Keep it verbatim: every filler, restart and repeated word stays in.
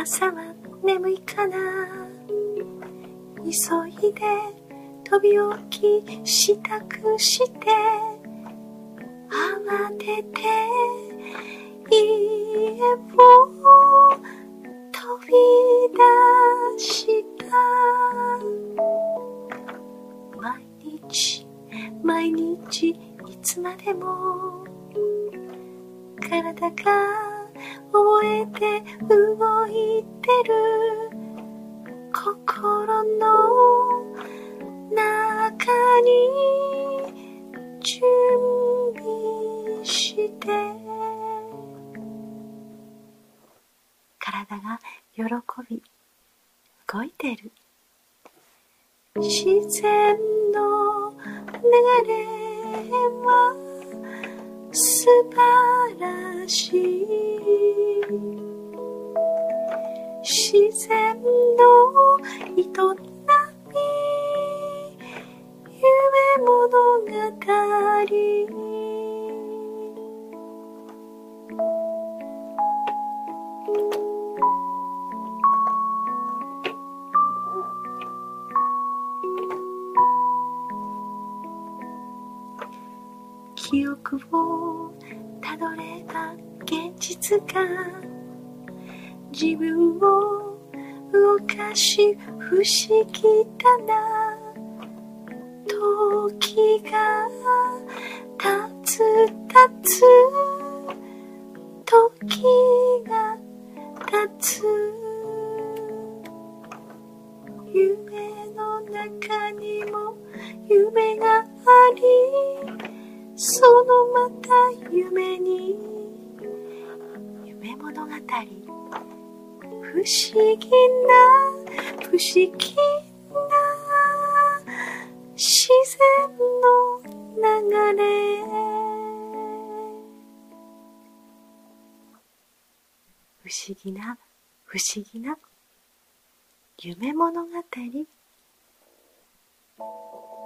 朝は眠いかな。急いで飛び起き支度して慌てて家を飛び出した。毎日毎日いつまでも体が覚えて動いてる。心の中に準備して体が喜び動いてる。自然の流れは素晴らしい。自然の営み、夢物語。記憶をたどれば現実が自分を動かし不思議だな。時が経つ経つ時が経つ。夢の中にも夢があり、そのまた夢に夢物語。不思議な不思議な自然の流れ。不思議な不思議な夢物語。